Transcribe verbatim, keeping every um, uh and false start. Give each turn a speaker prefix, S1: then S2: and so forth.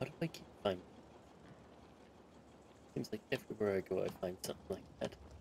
S1: How do I keep finding? Seems like everywhere I go I find something like that.